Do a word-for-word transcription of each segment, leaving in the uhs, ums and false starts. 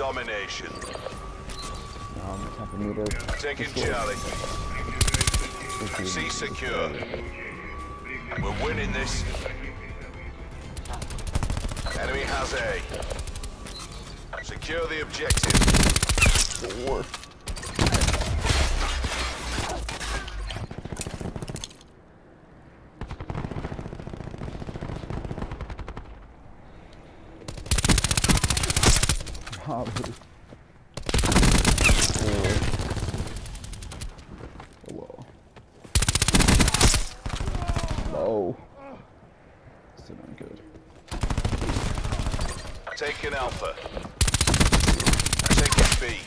domination. Um, time for me to Taking Charlie. C secure. We're winning this. Enemy has A. Secure the objective. Four. Oh, whoa. Low. Still not good. Taking Alpha. Taking B.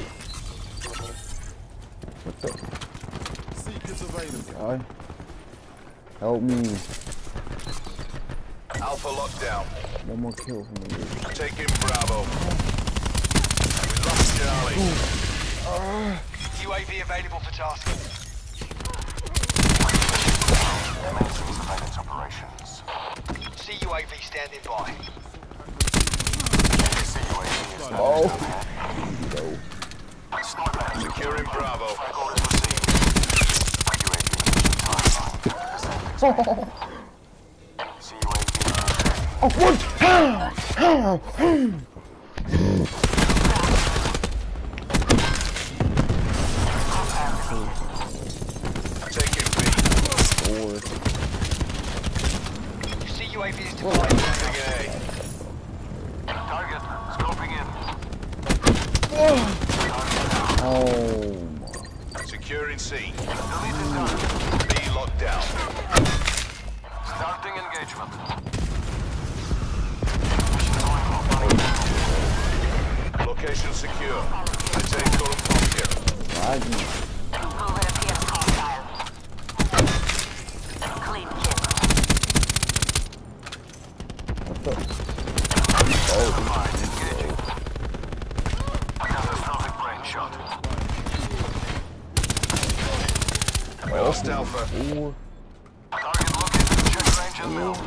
What the? Seekers available. Guy? Help me. Alpha locked down. One more kill from me. Taking Bravo. We lost Charlie. Uh, U A V available for task. Operations. C U A V standing by. oh. No. Securing Bravo. Oh, what? Taking B. Four. C U A V is deployed. Taking A. Target. Scoping in. Oh my. Securing C. B locked down. Starting engagement. Location secure. Maintain current posture. Lagging. What the? Oh, Engaging. Catastrophic brain shot. We lost Alpha. four. Target located. Check range and mill.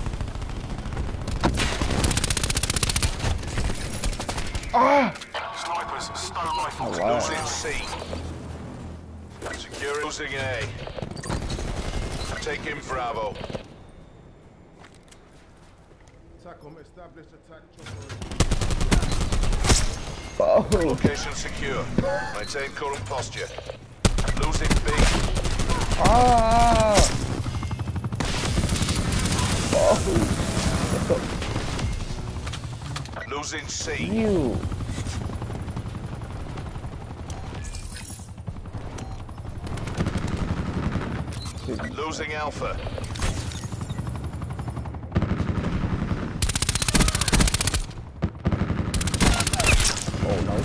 Ah! Snipers, stun rifles. Oh, wow. Losing C. Secure losing A. Taking Bravo. TACOM established attack chopper. Oh. Location secure. Maintain current posture. Losing B. Ah! Oh. What Losing C. the? You. Losing Alpha. Oh, no.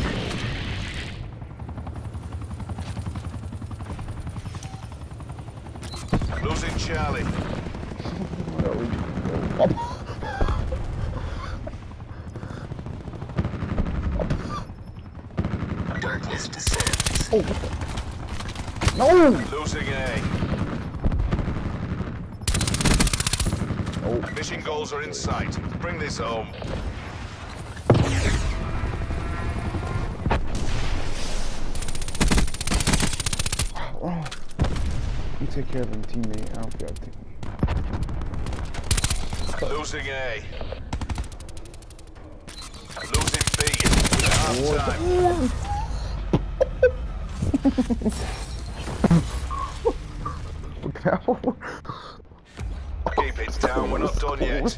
Losing Charlie. No. No. Darkness descends. Oh, what the? No! Losing A. Oh. Mission goals are in sight. Bring this home. Oh. You take care of them, teammate. I don't feel like taking. Losing A. Losing B. Half time. Keep it down. We're not done yet.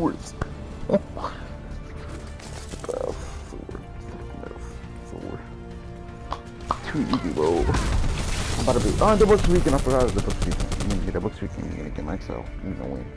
Too easy, bro. I'm about to be. Oh, double tweaking. I forgot double tweaking. I'm gonna get double tweaking. I'm gonna get myself. I'm gonna win.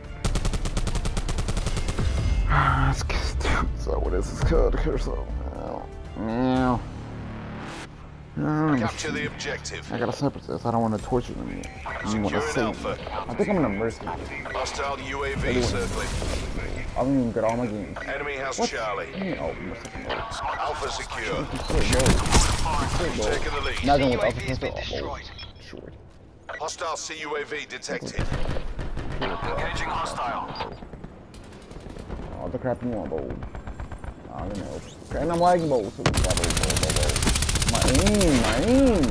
So what is this code? So, now. Capture the objective. I gotta separate this. I don't want to torture them yet. I don't want to Securing save Alpha. them. I think I'm gonna mercy. Hostile U A V circling. I don't even get all my games. Enemy has What? Charlie. Oh, mercy. Alpha secure. Taking the lead. Not gonna C U A with V has been Alpha. destroyed. Short. Hostile C U A V detected. Engaging hostile. All the crap you want, bro. I don't know. Okay, and I'm lagging, bro. So, bro, bro, bro, bro. My aim, my aim.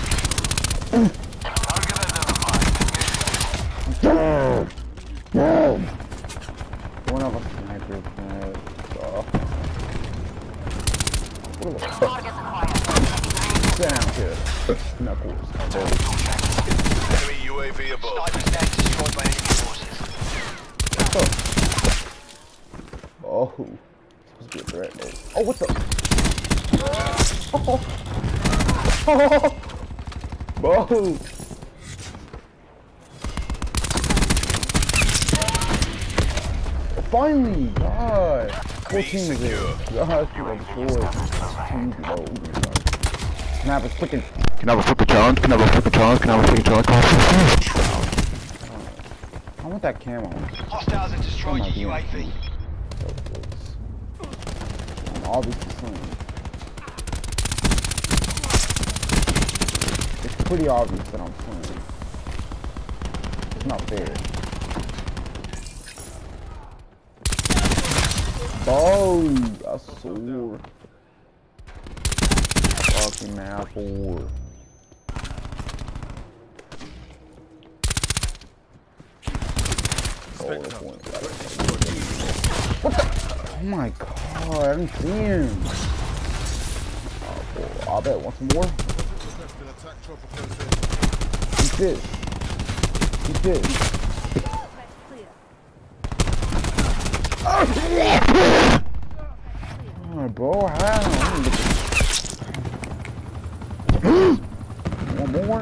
Damn. Damn. One of us sniper. Oh. What the fuck? Sit down, kid. Knuckles. Enemy U A V above. Sniper stand destroyed by enemy forces. Oh. Supposed to be a threat, though. Oh, what the? Oh. Oh. Whoa. Finally, God. fourteen is it. God, I'm sure. Can I have a freaking... Can I have a freaking challenge? Can I have a freaking challenge? Can I have a freaking challenge? I want that camo. Hostiles have destroyed your U A V. I'm obviously slaying. It's pretty obvious that I'm slaying. It's not fair. Oh, I swore. Fucking apple. Oh, what the? Oh my god, I haven't seen him. Oh, boy. I'll bet. Want some more? Eat this. Eat this. Oh, bro, how? One more?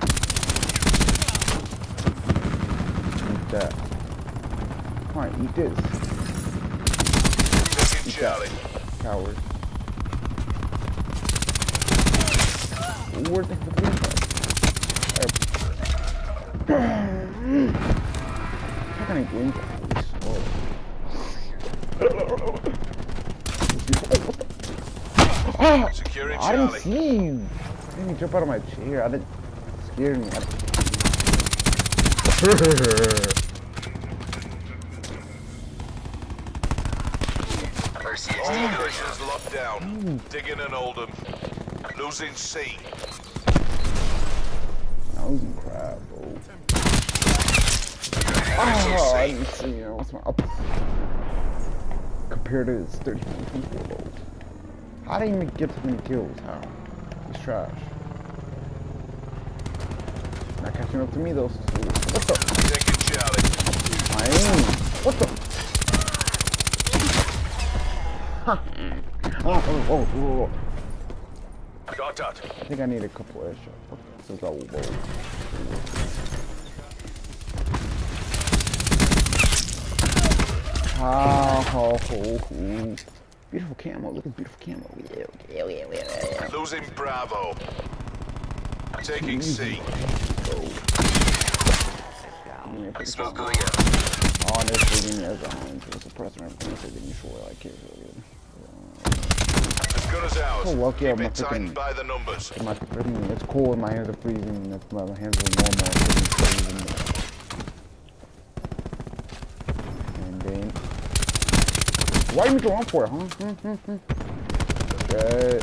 Eat that. Alright, eat this. Taking Charlie. Coward. Where's the fucking How can I win this? Oh. Securing I didn't Charlie. see you. I didn't even jump out of my chair. I didn't scare me. I All operations locked down. Digging and Oldham. Losing C. I was in crap, bro. Oh, I didn't see you. What's my up? Compared to his thirty-nine people, bro. How did he even get so many kills? How? He's trash. Not catching up to me though. What the? Taking Charlie. I am. What the? Huh. Oh, oh, oh, oh, oh. Got that. I think I need a couple of shots. So that will roll. Oh, oh, oh, oh. Beautiful camo. Look at beautiful camo. Yeah, yeah, yeah, yeah, yeah. Losing Bravo. Taking C. Smoke going out. Honestly, as a hunch, the suppressor and everything, getting sure like it really good. As good as ours. So lucky Keep I'm it not tightened freaking- by the numbers. My freaking, it's cold and my hands are freezing. That's my, my hands are normal. Freaking and then, why you going for it, huh? Hmm, hmm, hmm. Okay.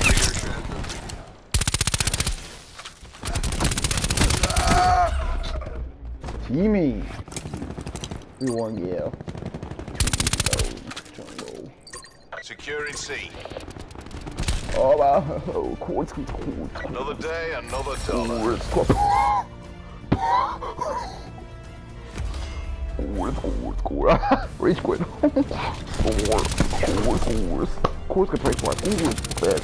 Teamy. We won, yeah. Securing C. Oh wow, oh, quartz, quartz. Another day, another dollar. Quartz, quartz. Quartz, quartz, quartz. Rage quit. Quartz, quartz, quartz. Quartz can play for it. Quartz, bad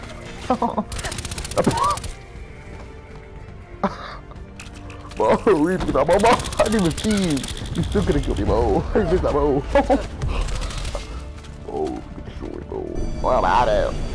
quartz. Bro, Reach with that, bro. I didn't even see you. You still could've killed me, bro. I missed that, bro. Oh, good destroy, bro. Oh, I'm out of here.